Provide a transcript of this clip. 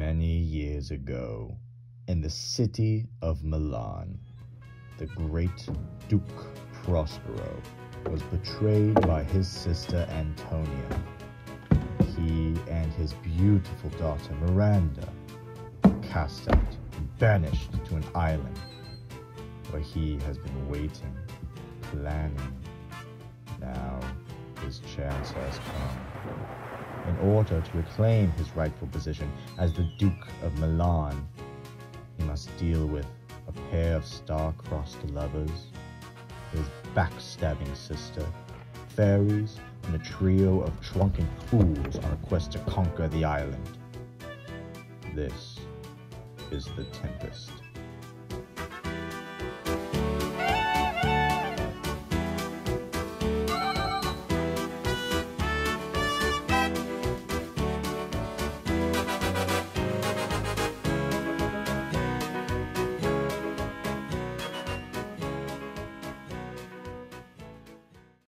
Many years ago, in the city of Milan, the great Duke Prospero was betrayed by his sister Antonia. He and his beautiful daughter Miranda were cast out and banished to an island where he has been waiting, planning. Now his chance has come. In order to reclaim his rightful position as the Duke of Milan, he must deal with a pair of star-crossed lovers, his backstabbing sister, fairies, and a trio of drunken fools on a quest to conquer the island. This is the Tempest.